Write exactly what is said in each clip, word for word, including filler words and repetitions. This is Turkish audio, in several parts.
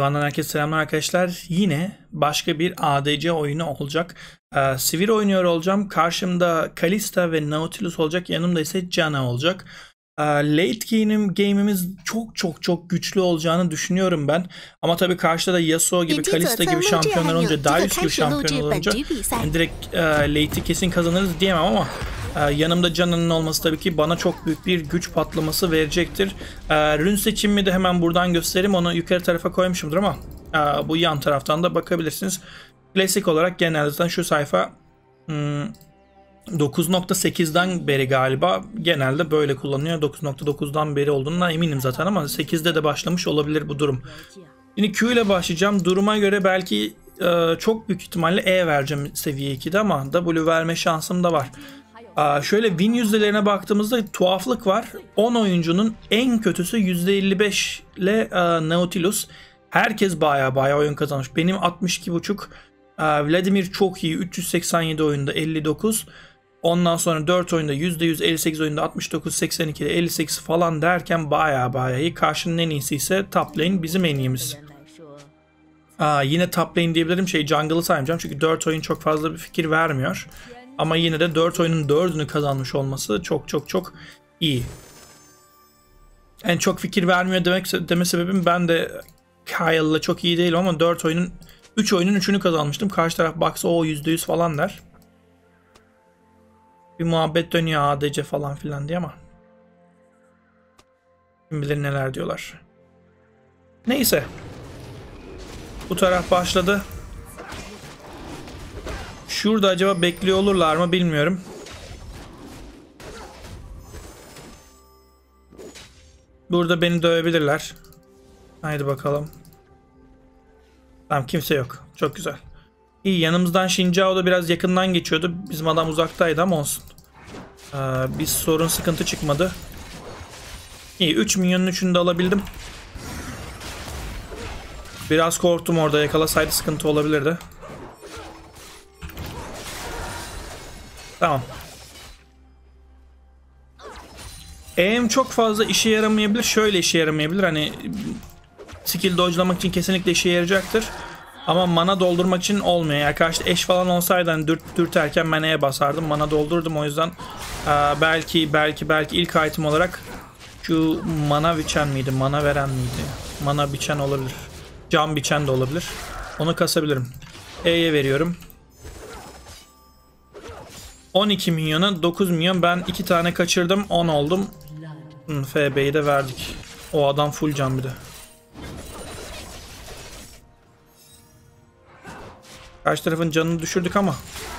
Divan'dan herkese selamlar arkadaşlar. Yine başka bir A D C oyunu olacak. Ee, Sivir oynuyor olacağım. Karşımda Kalista ve Nautilus olacak. Yanımda ise Janna olacak. Ee, late game'im, game'imiz çok çok çok güçlü olacağını düşünüyorum ben. Ama tabii karşıda da Yasuo gibi, Kalista gibi şampiyonlar olunca, Darius gibi şampiyonlar olunca yani direkt e, late'i kesin kazanırız diyemem ama e, yanımda Janna'nın olması tabii ki bana çok büyük bir güç patlaması verecektir. E, rün seçimimi de hemen buradan göstereyim. Onu yukarı tarafa koymuşumdur ama e, bu yan taraftan da bakabilirsiniz. Klasik olarak genelde şu sayfa hmm, dokuz nokta sekizden beri galiba genelde böyle kullanıyor. dokuz nokta dokuzdan beri olduğundan eminim zaten ama sekizde de başlamış olabilir bu durum. Şimdi Q ile başlayacağım. Duruma göre belki e, çok büyük ihtimalle E vereceğim seviye ikide ama W verme şansım da var. E, şöyle win yüzdelerine baktığımızda tuhaflık var. on oyuncunun en kötüsü yüzde elli beş ile e, Nautilus. Herkes baya baya oyun kazanmış. Benim altmış iki buçuk. E, Vladimir çok iyi. üç yüz seksen yedi oyunda elli dokuz. Ondan sonra dört oyunda yüzde yüz, elli sekiz oyunda altmış dokuz, seksen iki, elli sekiz falan derken baya baya iyi. Karşının en iyisi ise top lane bizim en iyimiz. Aa, yine top lane diyebilirim, şey jungle'ı saymayacağım çünkü dört oyun çok fazla bir fikir vermiyor. Ama yine de dört oyunun dördünü kazanmış olması çok çok çok iyi. En çok fikir vermiyor demek deme sebebim, ben de Kyle'la çok iyi değilim ama dört oyunun üç oyunun üçünü kazanmıştım. Karşı taraf baksa o yüzde yüz falan der. Bir muhabbet dönüyor A D C falan filan diye ama kim bilir neler diyorlar. Neyse. Bu taraf başladı. Şurada acaba bekliyor olurlar mı bilmiyorum. Burada beni dövebilirler. Haydi bakalım. Tamam, kimse yok. Çok güzel. İyi, yanımızdan Shinjao da biraz yakından geçiyordu. Bizim adam uzaktaydı ama olsun. Ee, bir sorun, sıkıntı çıkmadı. İyi, üç milyonun üçünü de alabildim. Biraz korktum, orada yakalasaydı sıkıntı olabilirdi. Tamam. Aim çok fazla işe yaramayabilir. Şöyle işe yaramayabilir. Hani skill dodge'lamak için kesinlikle işe yarayacaktır. Ama mana doldurmak için olmuyor. Yani karşıda eş falan olsaydı hani dürt, dürterken ben E'ye basardım. Mana doldurdum, o yüzden e, belki belki belki ilk item olarak şu mana biçen miydi? Mana veren miydi? Mana biçen olabilir. Can biçen de olabilir. Onu kasabilirim. E'ye veriyorum. on iki milyona dokuz milyon. Ben iki tane kaçırdım. on oldum. Hmm, F B'yi de verdik. O adam full can bir de. Karşı tarafın canını düşürdük ama.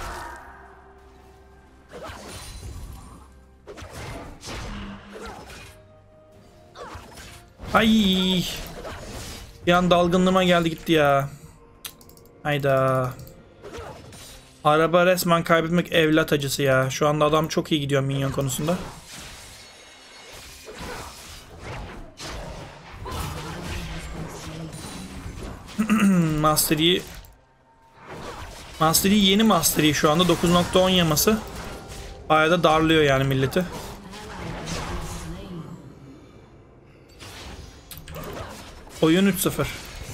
Ay. Bir an dalgınlığıma geldi gitti ya. Hayda. Araba resmen kaybetmek evlat acısı ya. Şu anda adam çok iyi gidiyor minyon konusunda. Master Yi. Master Yi yeni Master Yi şu anda. dokuz nokta on yaması. Bayağı da darlıyor yani milleti. Oyun üç sıfır.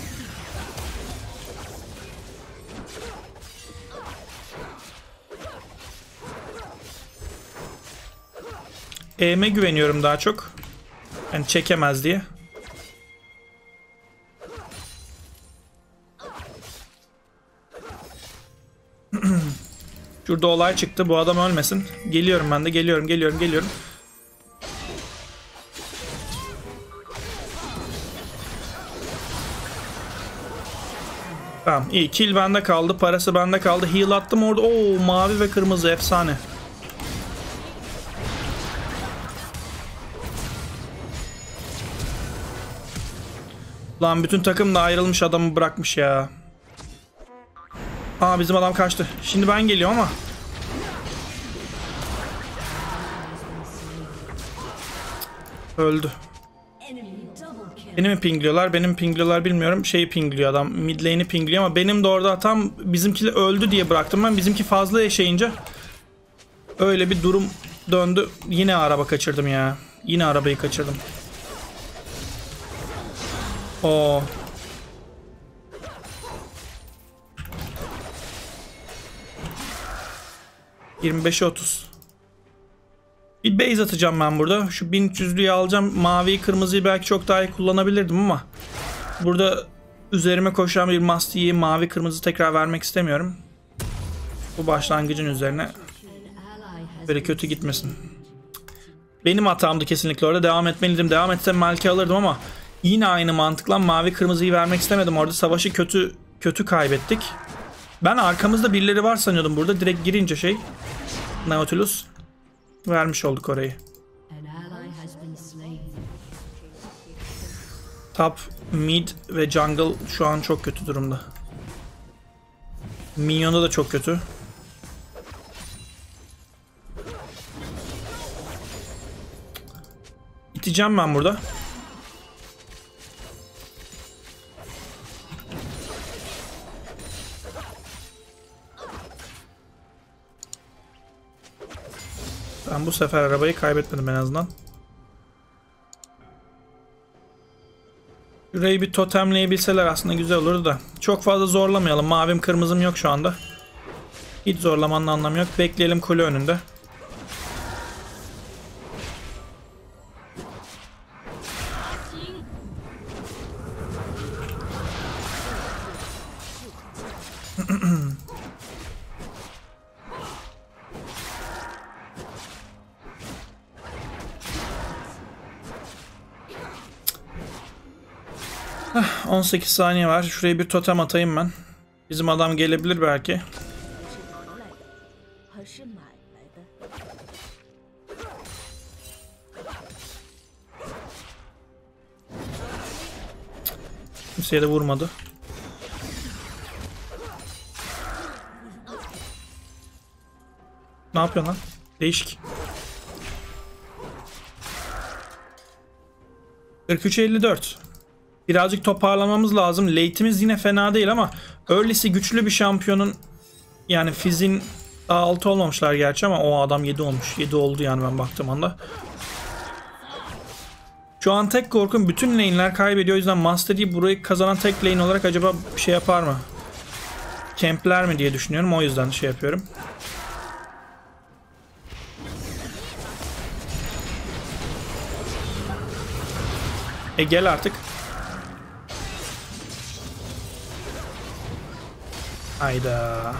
E'me güveniyorum daha çok. Yani çekemez diye. Şurada olay çıktı. Bu adam ölmesin. Geliyorum ben de. Geliyorum, geliyorum, geliyorum. Tamam, iyi. Kill bende kaldı. Parası bende kaldı. Heal attım orada. Oo, mavi ve kırmızı. Efsane. Lan bütün takım da ayrılmış, adamı bırakmış ya. Aa, bizim adam kaçtı. Şimdi ben geliyorum ama. Öldü. Beni mi pingliyorlar? Beni mi pingliyorlar bilmiyorum. Şeyi pingliyor adam. Mid lane'i pingliyor ama benim de orada tam bizimki öldü diye bıraktım ben. Bizimki fazla yaşayınca öyle bir durum döndü. Yine araba kaçırdım ya. Yine arabayı kaçırdım. Oo. yirmi beşe otuz. Bir base atacağım ben burada. Şu bin üç yüzlüğü alacağım. Maviyi kırmızıyı belki çok daha iyi kullanabilirdim ama burada üzerime koşan bir Masti'yi mavi kırmızı tekrar vermek istemiyorum. Bu başlangıcın üzerine böyle kötü gitmesin. Benim hatamdı kesinlikle orada. Devam etmeliydim. Devam etsem Malki alırdım ama yine aynı mantıkla mavi kırmızıyı vermek istemedim. Orada savaşı kötü kötü kaybettik. Ben arkamızda birileri var sanıyordum burada. Direkt girince şey Nautilus vermiş olduk orayı. Top, mid ve jungle şu an çok kötü durumda. Minyon'da da çok kötü. İteceğim ben burada. Ben bu sefer arabayı kaybetmedim en azından. Şurayı bir totemleyebilseler aslında güzel olurdu da. Çok fazla zorlamayalım. Mavim kırmızım yok şu anda. Hiç zorlamanın anlamı yok. Bekleyelim kule önünde. on sekiz saniye var. Şuraya bir totem atayım ben. Bizim adam gelebilir belki. Kimseye de vurmadı. Ne yapıyorsun lan? Değişik. kırk üç elli dört. Birazcık toparlamamız lazım. Late'imiz yine fena değil ama early'si güçlü bir şampiyonun, yani Fizz'in daha altı olmamışlar gerçi ama o adam yedi olmuş. yedi oldu yani ben baktığım anda. Şu an tek korkum bütün lane'ler kaybediyor. O yüzden Master Yi burayı kazanan tek lane olarak acaba bir şey yapar mı? Campler mi diye düşünüyorum. O yüzden şey yapıyorum. E gel artık. Hayda.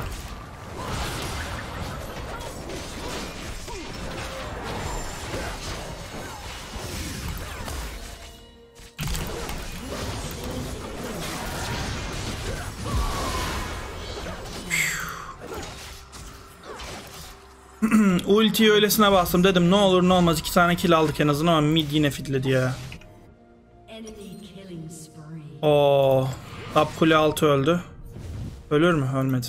Ultiyi öylesine bastım, dedim ne olur ne olmaz iki tane kill aldık en azından ama mid yine fitledi ya. Oo, top kule altı öldü. Ölür mü? Ölmedi.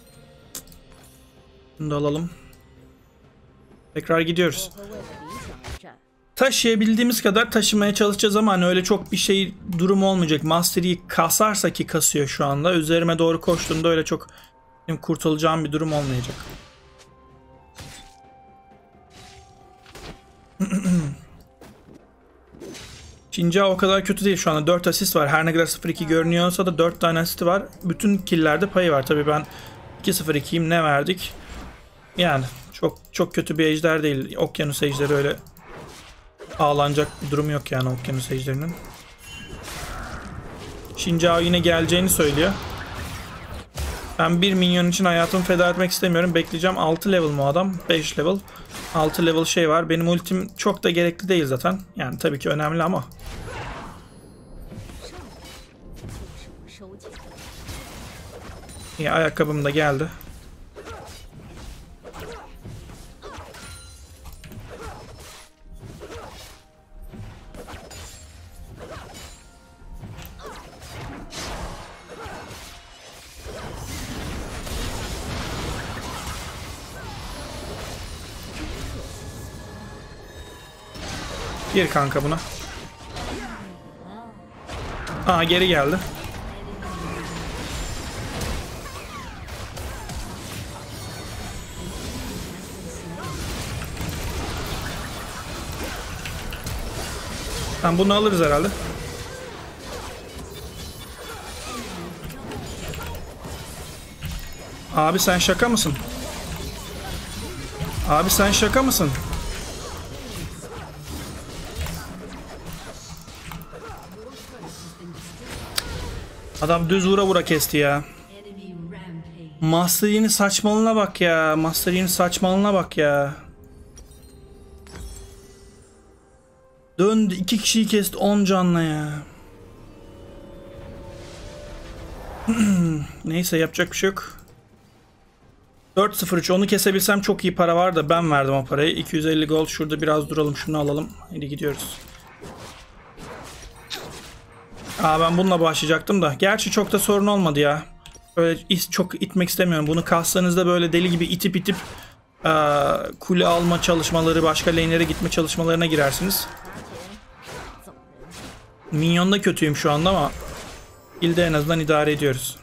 Bunu da alalım. Tekrar gidiyoruz. Taşıyabildiğimiz kadar taşımaya çalışacağız ama hani öyle çok bir şey durum olmayacak. Master Yi kasarsa ki kasıyor şu anda. Üzerime doğru koştuğunda öyle çok kurtulacağım bir durum olmayacak. Shinja o kadar kötü değil şu anda. dört asist var. Her ne kadar sıfır iki görünüyorsa da dört tane asisti var. Bütün kill'lerde payı var. Tabii ben iki sıfır ikiyim. Ne verdik? Yani çok çok kötü bir ejder değil. Okyanus ejderi öyle ağlanacak bir durum yok yani okyanus ejderinin. Shinja yine geleceğini söylüyor. Ben bir minyon için hayatımı feda etmek istemiyorum. Bekleyeceğim. altı level mu adam? beş level. altı level şey var. Benim ultim çok da gerekli değil zaten. Yani tabii ki önemli ama. İyi, ayakkabım da geldi. Gir kanka buna. Aa, geri geldi. Tamam, bunu alırız herhalde. Abi sen şaka mısın? Abi sen şaka mısın? Adam düz vura vura kesti ya. Master Yi'nin saçmalığına bak ya. Master Yi'nin saçmalığına bak ya. Döndü iki kişiyi kesti on canla ya. Neyse yapacak bir şey yok. dört sıfır üç onu kesebilsem çok iyi para var da ben verdim o parayı. iki yüz elli gold, şurada biraz duralım, şunu alalım. Hadi gidiyoruz. Aa, ben bununla başlayacaktım da. Gerçi çok da sorun olmadı ya. Böyle çok itmek istemiyorum. Bunu kaslarınızda böyle deli gibi itip itip ee, kule alma çalışmaları, başka lane'lere gitme çalışmalarına girersiniz. Minyon'da kötüyüm şu anda ama ilde en azından idare ediyoruz.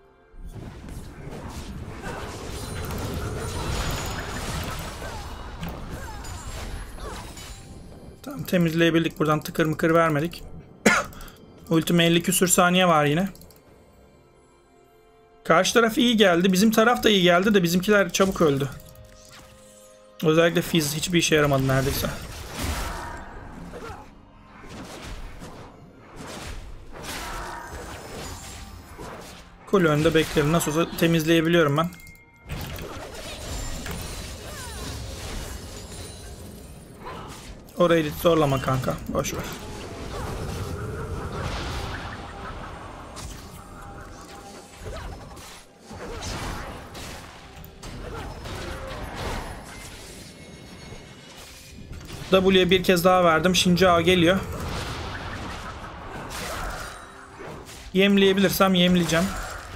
Tamam, temizleyebildik, buradan tıkır mıkır vermedik. Ultime elli küsür saniye var yine. Karşı taraf iyi geldi. Bizim taraf da iyi geldi de bizimkiler çabuk öldü. Özellikle Fizz hiçbir işe yaramadı neredeyse. Kule önünde beklerim. Nasıl olsa temizleyebiliyorum ben. Orayı zorlama kanka. Boş ver. W'ye bir kez daha verdim. Shinji Ağa geliyor. Yemleyebilirsem yemleyeceğim.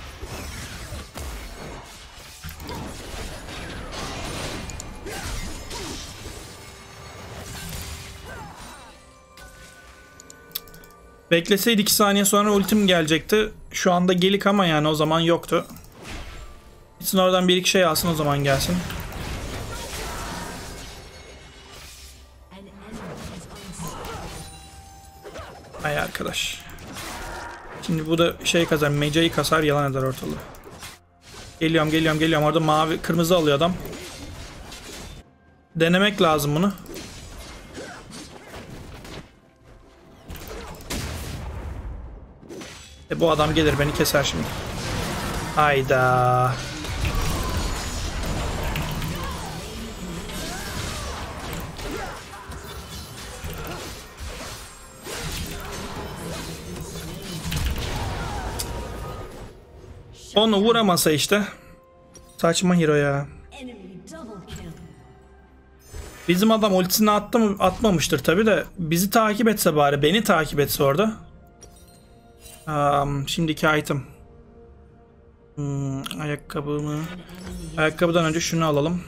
Bekleseydi iki saniye sonra ultim gelecekti. Şu anda gelik ama yani o zaman yoktu. Gitsin oradan bir iki şey alsın, o zaman gelsin. Ay arkadaş. Şimdi bu da şey kazar, mecayı kasar, yalan eder ortalığı. Geliyorum geliyorum geliyorum, orada mavi kırmızı alıyor adam. Denemek lazım bunu. E bu adam gelir beni keser şimdi. Hayda. Onu vuramasa işte. Saçma hero ya. Bizim adam ultisini attı mı? Atmamıştır tabi de. Bizi takip etse bari. Beni takip etse orada. Um, şimdiki item. Hmm, ayakkabı mı? Ayakkabıdan önce şunu alalım.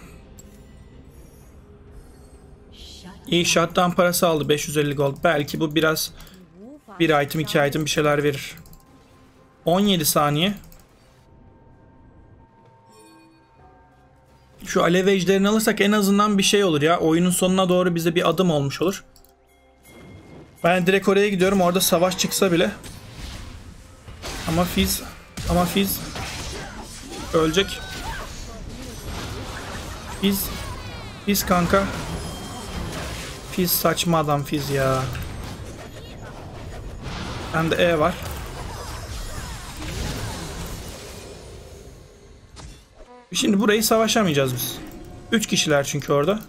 İyi, shutdown parası aldı. beş yüz elli gold. Belki bu biraz bir item, iki item bir şeyler verir. on yedi saniye. Şu alev ejderini alırsak en azından bir şey olur ya. Oyunun sonuna doğru bize bir adım olmuş olur. Ben direkt oraya gidiyorum. Orada savaş çıksa bile. Ama Fizz, ama Fizz ölecek. Fizz, Fizz kanka. Fizz saçma adam Fizz ya. Bende E var. Şimdi burayı savaşamayacağız biz. Üç kişiler çünkü orada.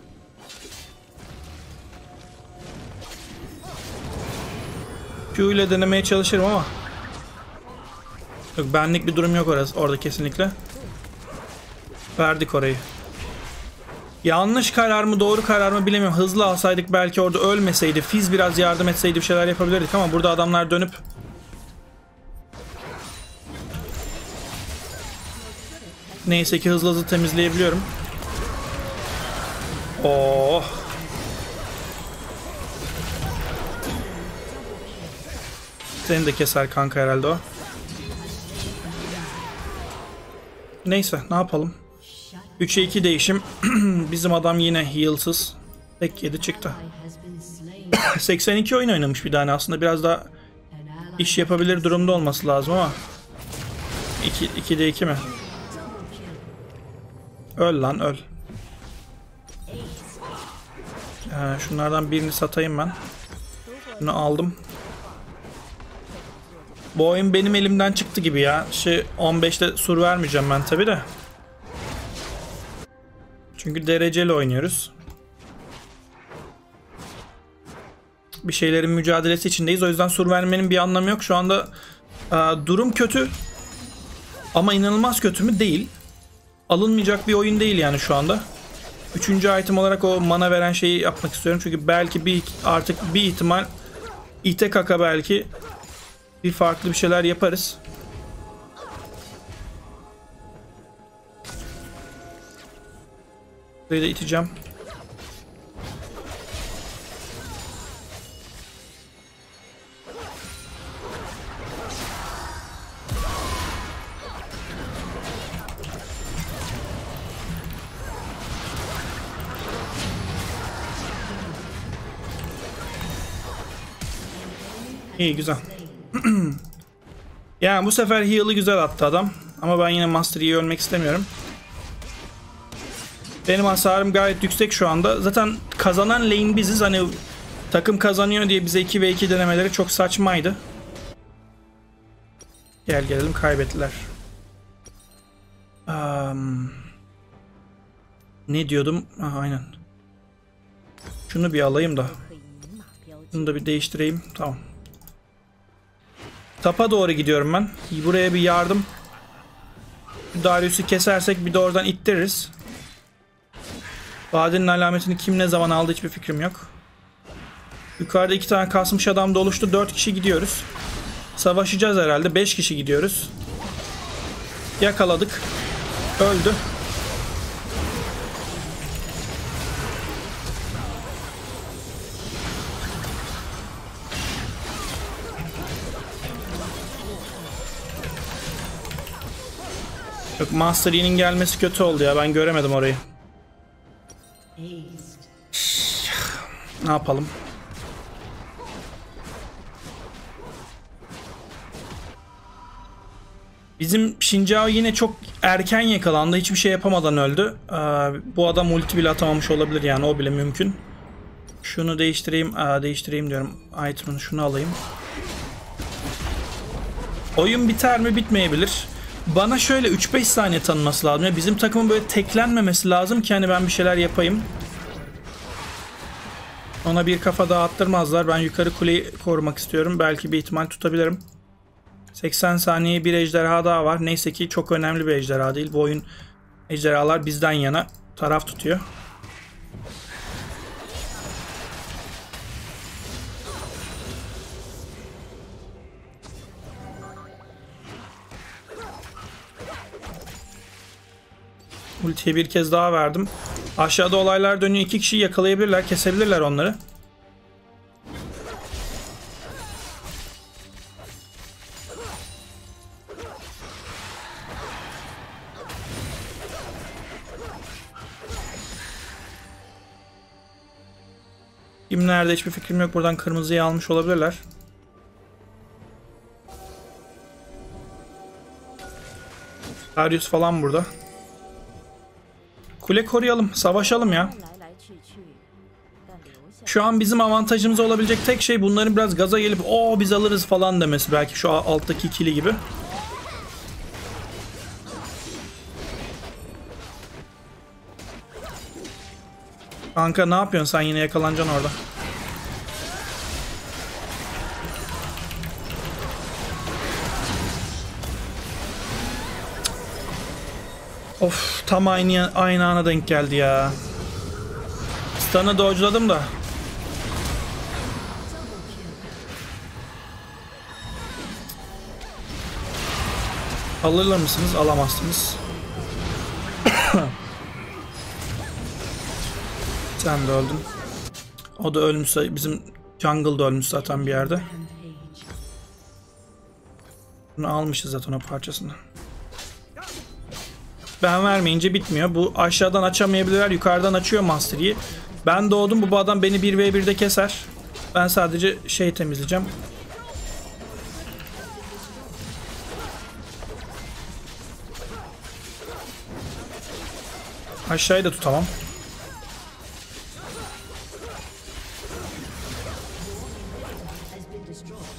Q ile denemeye çalışırım ama yok, benlik bir durum yok orası, orada kesinlikle. Verdik orayı. Yanlış karar mı doğru karar mı bilemiyorum. Hızlı alsaydık belki orada ölmeseydi, Fizz biraz yardım etseydi bir şeyler yapabilirdik ama burada adamlar dönüp neyse ki hızlı hızlı temizleyebiliyorum. Oh. Seni de keser kanka herhalde o. Neyse ne yapalım. üçe iki değişim. Bizim adam yine heal'sız. Tek yedi çıktı. seksen iki oyun oynamış bir tane, aslında biraz daha iş yapabilir durumda olması lazım ama ikide iki mi? Öl lan öl. Ee, şunlardan birini satayım ben. Bunu aldım. Bu oyun benim elimden çıktı gibi ya. Şey, on beşte sur vermeyeceğim ben tabi de. Çünkü dereceli oynuyoruz. Bir şeylerin mücadelesi içindeyiz. O yüzden sur vermenin bir anlamı yok. Şu anda e, durum kötü. Ama inanılmaz kötü mü? Değil. Alınmayacak bir oyun değil yani şu anda. Üçüncü item olarak o mana veren şeyi yapmak istiyorum. Çünkü belki bir artık bir ihtimal ite kaka belki bir farklı bir şeyler yaparız. Burayı da iteceğim. İyi, güzel. Yani bu sefer heal'ı güzel attı adam. Ama ben yine Master Yi'yi ölmek istemiyorum. Benim hasarım gayet yüksek şu anda. Zaten kazanan lane biziz. Hani takım kazanıyor diye bize iki ve iki denemeleri çok saçmaydı. Gel gelelim, kaybettiler. Um, ne diyordum? Aha, aynen. Şunu bir alayım da. Bunu da bir değiştireyim. Tamam. Tapa doğru gidiyorum ben. Buraya bir yardım. Darius'u kesersek bir de oradan ittiririz. Vadenin alametini kim ne zaman aldı hiçbir fikrim yok. Yukarıda iki tane kasmış adam da oluştu. Dört kişi gidiyoruz. Savaşacağız herhalde. Beş kişi gidiyoruz. Yakaladık. Öldü. Yok, Master Yi'nin gelmesi kötü oldu ya. Ben göremedim orayı. Ne yapalım? Bizim Shinjao yine çok erken yakalandı. Hiçbir şey yapamadan öldü. Ee, bu adam ulti bile atamamış olabilir yani. O bile mümkün. Şunu değiştireyim. Aa, değiştireyim diyorum. Item'ını şunu alayım. Oyun biter mi? Bitmeyebilir. Bana şöyle üç beş saniye tanınması lazım. Yani bizim takımın böyle teklenmemesi lazım ki hani ben bir şeyler yapayım. Ona bir kafa daha attırmazlar. Ben yukarı kuleyi korumak istiyorum. Belki bir ihtimal tutabilirim. seksen saniye bir ejderha daha var. Neyse ki çok önemli bir ejderha değil. Bu oyun ejderhalar bizden yana taraf tutuyor. Ultiye bir kez daha verdim. Aşağıda olaylar dönüyor. İki kişiyi yakalayabilirler, kesebilirler onları. Kim nerede hiçbir fikrim yok. Buradan kırmızıyı almış olabilirler. Darius falan burada. Kule koruyalım, savaşalım ya. Şu an bizim avantajımız olabilecek tek şey bunların biraz gaza gelip "Oo biz alırız" falan demesi, belki şu alttaki ikili gibi. Kanka ne yapıyorsun sen, yine yakalanacaksın orada. Of, tam aynı aynı ana denk geldi ya. Stun'ı dodge'ladım da. Alırlar mısınız? Alamazsınız. Sen de öldün. O da ölmüşse, bizim jungle da ölmüş zaten bir yerde. Bunu almışız zaten o parçasını. Ben vermeyince bitmiyor. Bu aşağıdan açamayabilirler. Yukarıdan açıyor Master Yi. Ben doğdum. Bu adam beni bir ve birde keser. Ben sadece şey temizleyeceğim. Aşağıyı da tutamam.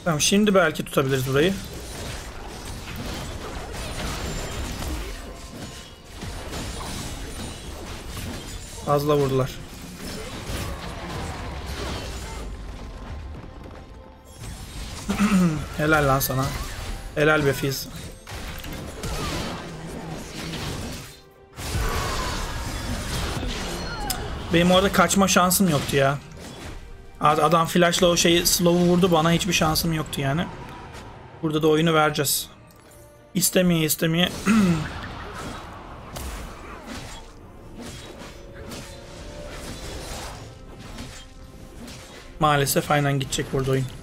Tamam, şimdi belki tutabiliriz burayı. Fazla vurdular. Helal lan sana. Helal be Fizz. Benim orada kaçma şansım yoktu ya. Adam flashla o şeyi slow'u vurdu, bana hiçbir şansım yoktu yani. Burada da oyunu vereceğiz. İstemeye istemeye. Maalesef aynen gidecek burada oyun.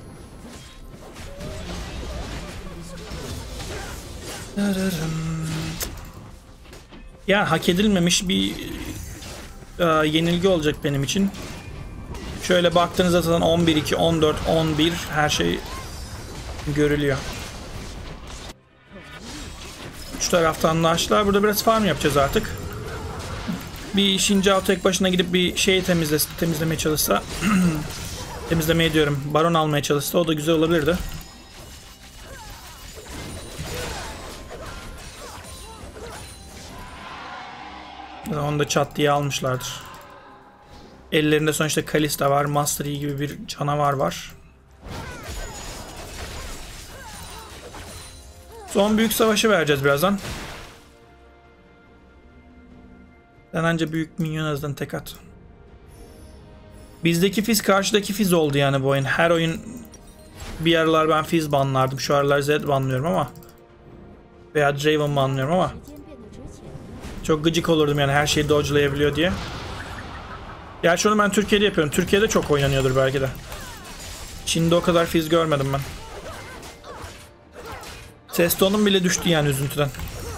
Ya hak edilmemiş bir e, yenilgi olacak benim için. Şöyle baktığınızda zaten on bir iki, on dört, on bir her şey görülüyor. Şu taraftan da açtılar. Burada biraz farm yapacağız artık. Bir Shinjao tek başına gidip bir şeyi temizle, temizlemeye çalışsa temizlemeye diyorum. Baron almaya çalışsa o da güzel olabilirdi. Onu da çat diye almışlardır. Ellerinde sonuçta Kalista var. Master Yi gibi bir canavar var. Son büyük savaşı vereceğiz birazdan. Sen anca büyük minyon azdan tek at. Bizdeki Fizz karşıdaki Fizz oldu yani bu oyun. Her oyun bir aralar ben Fizz banlardım. Şu aralar Z banlıyorum ama. Veya Draven banlıyorum ama. Çok gıcık olurdum yani her şeyi dodge'layabiliyor diye. Gerçi onu ben Türkiye'de yapıyorum. Türkiye'de çok oynanıyordur belki de. Çin'de o kadar Fizz görmedim ben. Ses tonum bile düştü yani üzüntüden.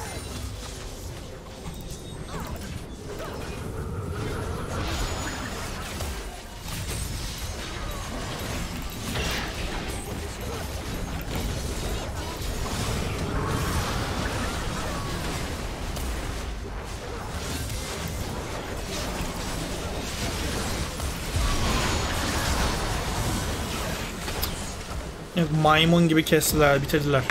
Maymun gibi kestiler, bitirdiler.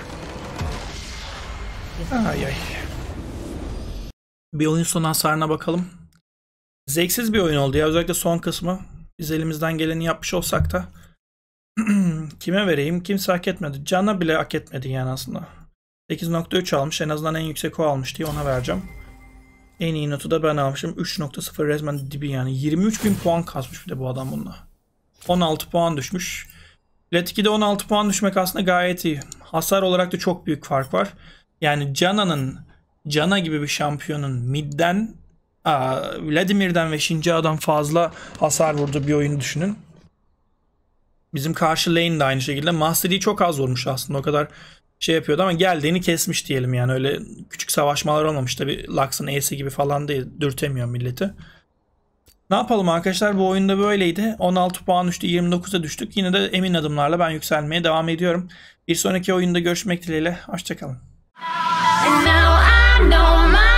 Ay ay. Bir oyun sonu hasarına bakalım. Zevksiz bir oyun oldu ya, özellikle son kısmı. Biz elimizden geleni yapmış olsak da. Kime vereyim? Kimse hak etmedi. Can'a bile hak etmedi yani aslında. sekiz nokta üç almış. En azından en yüksek o almış diye ona vereceğim. En iyi notu da ben almışım. üç nokta sıfır resmen dibi yani. yirmi üç bin puan kasmış bir de bu adam bununla. on altı puan düşmüş. Plat iki'de on altı puan düşmek aslında gayet iyi. Hasar olarak da çok büyük fark var. Yani Cana'nın, Cana gibi bir şampiyonun midden, aa, Vladimir'den ve Shinjao'dan fazla hasar vurduğu bir oyunu düşünün. Bizim karşı lane de aynı şekilde. Master Yi çok az vurmuş aslında. O kadar şey yapıyordu ama geldiğini kesmiş diyelim yani. Öyle küçük savaşmalar olmamış. Tabi Lux'ın E'si gibi falan değil. Dürtemiyor milleti. Ne yapalım arkadaşlar, bu oyunda böyleydi. on altı puan düştü, yirmi dokuza düştük. Yine de emin adımlarla ben yükselmeye devam ediyorum. Bir sonraki oyunda görüşmek dileğiyle. Hoşçakalın.